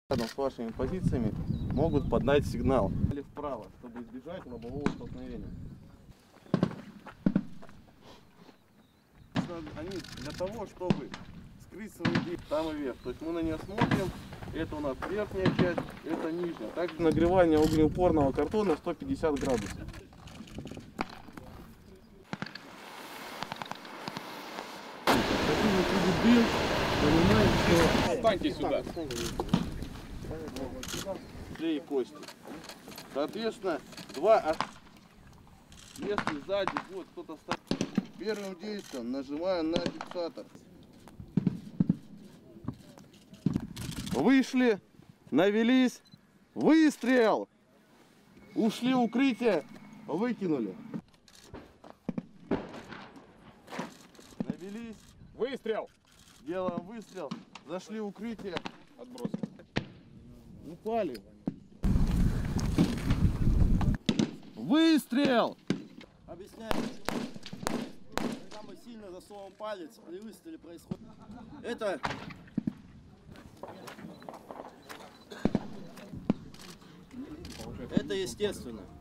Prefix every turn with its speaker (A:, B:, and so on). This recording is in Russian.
A: Рядом с вашими позициями могут подать сигнал или вправо, чтобы избежать лобового столкновения. Они для того, чтобы скрыть свои действия там и вверх. То есть мы на нее смотрим, это у нас верхняя часть, это нижняя. Также нагревание огнеупорного картона 150 градусов.
B: Встаньте сюда.
A: И кости. Соответственно, если сзади будет кто-то стоит, первым действием нажимаем на фиксатор. Вышли, навелись, выстрел! Ушли в укрытие, выкинули. Навелись,
B: Выстрел.
A: делаем выстрел, зашли в укрытие,
B: Отбросил.
A: упали. Выстрел!
C: Объясняю. Когда мы сильно засовываем палец, при выстреле происходит. Это естественно.